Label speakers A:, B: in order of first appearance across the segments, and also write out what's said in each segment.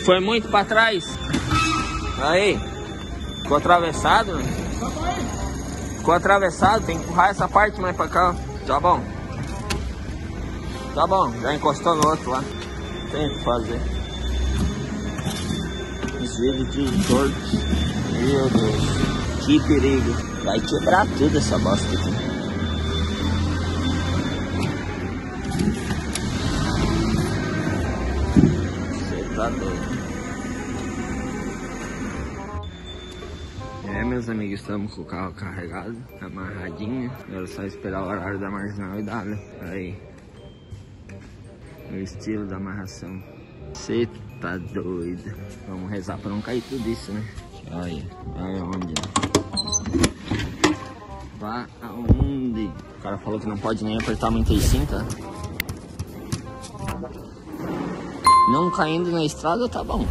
A: foi muito pra trás. Aí. Ficou atravessado, né? Ficou atravessado, tem que empurrar essa parte mais pra cá, ó. Tá bom. Tá bom, já encostou no outro lá. Tem o que fazer. Desvio de tortos. Meu Deus. Que perigo. Vai quebrar tudo essa bosta aqui. Você tá doido. Meus amigos, estamos com o carro carregado, amarradinho. Agora é só esperar o horário da marginal e dar, né? Aí. O estilo da amarração. Você tá doido. Vamos rezar pra não cair tudo isso, né? Olha, vai aonde? Vai aonde? O cara falou que não pode nem apertar muito em cinta. Não caindo na estrada, tá bom.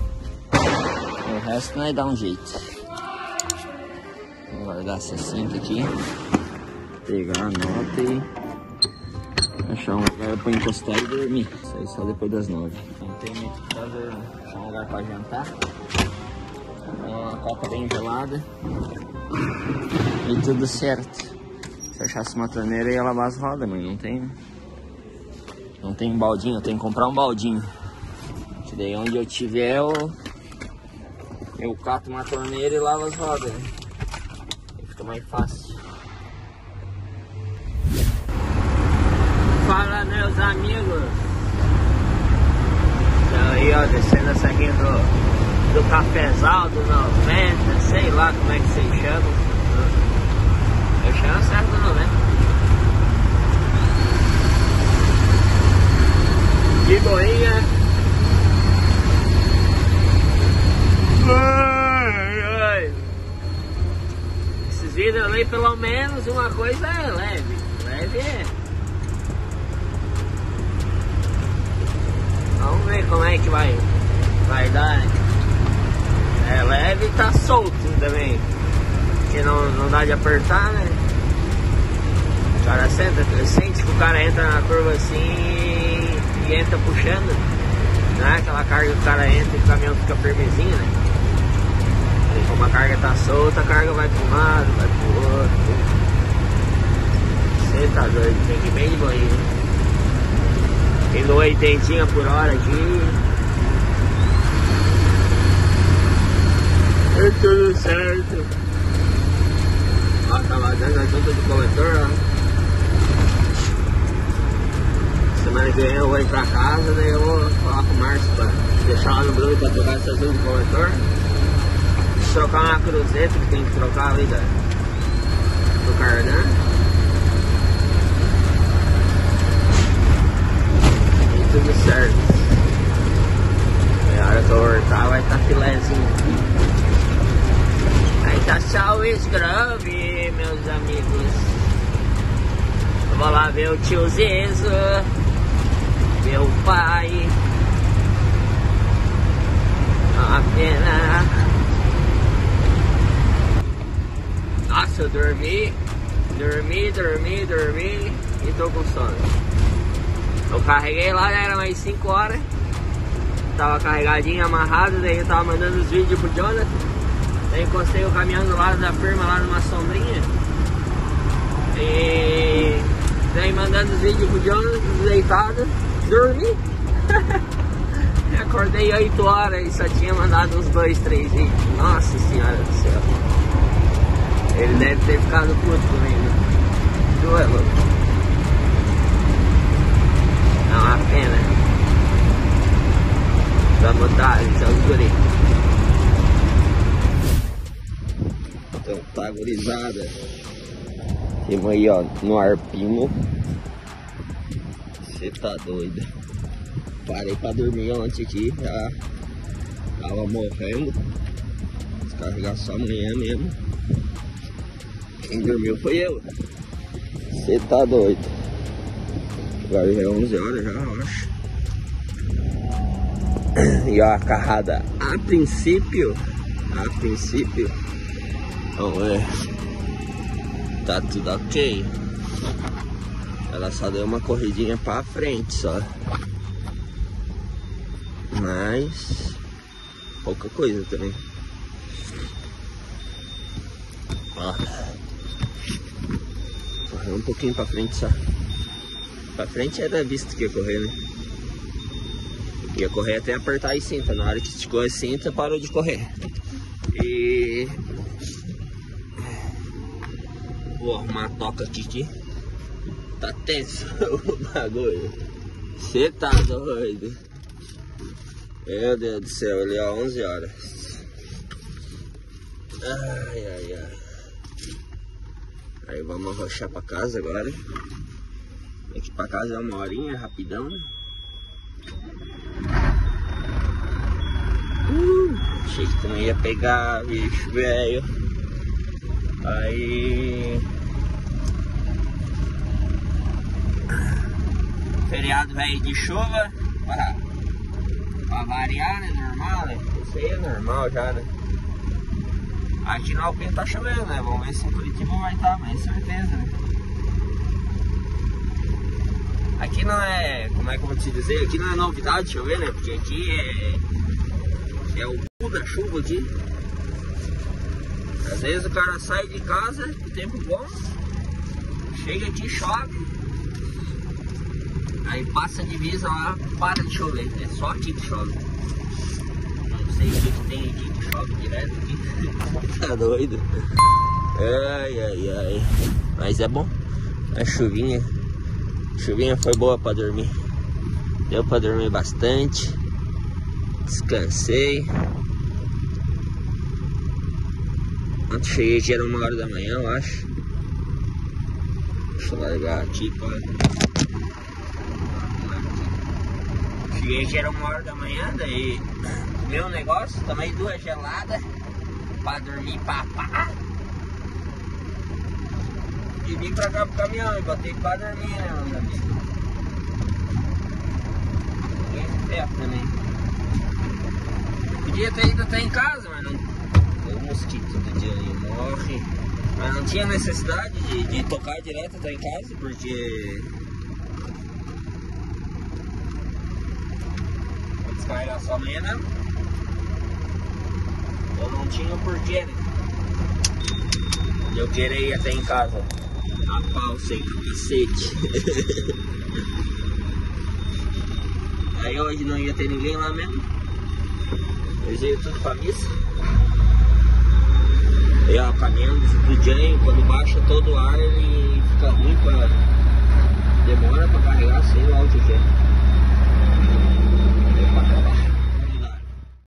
A: O resto nós dá um jeito. Vou guardar essa cinta aqui. Pegar a nota e achar um lugar pra encostar e dormir. Isso aí só depois das 9. Não tem muito o que fazer, achar um lugar pra jantar. Uma copa bem gelada. E tudo certo. Se achasse uma torneira, ia lavar as rodas, mas não tem. Não tem um baldinho, eu tenho que comprar um baldinho. Que daí onde eu tiver, eu cato uma torneira e lavo as rodas. Fica mais fácil. Fala, meus amigos. Então aí, ó, descendo essa aqui do Cafezal, do 90, sei lá como é que vocês chamam. Eu chamo certo não, né? De boinha. Esses vidros ali, pelo menos, uma coisa é leve. Leve é. Vamos ver como é que vai dar, né? É leve e tá solto também. Porque não dá de apertar, né? O cara sente que o cara entra na curva assim e entra puxando. Não é aquela carga que o cara entra e o caminhão fica firmezinho, né? E como a carga tá solta, a carga vai pra um lado, vai pro outro. Você tá doido, tem que ir bem de boinha. Tem 80 por hora aqui. É tudo certo. Ó, tava dando a junta do coletor, ó. Semana que vem eu vou ir pra casa, daí eu vou falar com o Márcio pra deixar lá no Bruno pra trocar essa junta do coletor. Trocar uma cruzeta que tem que trocar ali do cardan. E tudo certo. E a hora que eu voltar vai estar filézinho. Aí tá tchau Scrub, meus amigos. Eu vou lá ver o tio Zezo, meu pai. A pena. Nossa, eu dormi e tô com sono. Eu carreguei lá, era mais 5 horas. Tava carregadinho, amarrado, daí eu tava mandando os vídeos pro Jonathan. Daí encostei o caminhão do lado da firma lá numa sombrinha. E daí mandando os vídeos pro Jonathan, deitado, dormi. Acordei 8 horas e só tinha mandado uns 2, 3 vídeos. Nossa senhora do céu. Ele deve ter ficado puto comigo. Tu é louco. É uma pena. Vamos dar, então, guri. Então tá, gurizada. Temos aí, ó, no Arpino. Você tá doido. Parei pra dormir ontem aqui, já tava morrendo. Descarregar só amanhã mesmo. Quem dormiu foi eu. Você tá doido. Agora já é 11 horas, já acho. E ó, a carrada a princípio, vamos ver. Tá tudo ok. Ela só deu uma corridinha pra frente só. Mas pouca coisa também. Ó. Correu um pouquinho pra frente só. Pra frente era visto que ia correr, né? Ia correr até apertar a cinta. Na hora que esticou a cinta, parou de correr. E... vou arrumar a toca aqui. Tá tenso o bagulho. Você tá doido. Meu Deus do céu, ali ó, 11 horas. Ai, ai, ai. Aí vamos arrochar pra casa agora. Aqui pra casa é 1 horinha, rapidão, né? Achei que tu não ia pegar, bicho, velho. Aí... feriado velho de chuva. Pra variar, né? Normal, né? Isso aí é normal já, né? Aqui no Alpino tá chovendo, né? Vamos ver se em Curitiba vai estar, mas certeza, né? Aqui não é... como é que eu vou te dizer? Aqui não é novidade chover, né? Porque aqui é o cu da chuva aqui. Às vezes o cara sai de casa, tempo bom, chega aqui, chove, aí passa a divisa lá, para de chover. É só aqui que chove. Não sei o que tem aqui que chove direto aqui. Tá doido? Ai, ai, ai. Mas é bom. A chuvinha foi boa pra dormir. Deu pra dormir bastante. Descansei. Ontem cheguei aqui, era 1 hora da manhã, eu acho. Deixa eu largar aqui, pô. Cheguei aqui, era 1 hora da manhã, daí comi um negócio, tomei 2 geladas pra dormir, papá. E vim pra cá pro caminhão e botei pra dormir, né, meus amigos? Fiquei perto também. Podia ter ido até em casa, mas não. O mosquito do dia ali morre. Mas não tinha necessidade de tocar direto até em casa, porque vou descarregar só amanhã, né? Eu não tinha o porquê, né? Eu queria ir até em casa a pau sem capacete. Aí hoje não ia ter ninguém lá mesmo. Hoje ia tudo pra missa. E ó, o caminhão do Jane, quando baixa todo o ar, ele fica ruim pra... demora pra carregar, sei lá.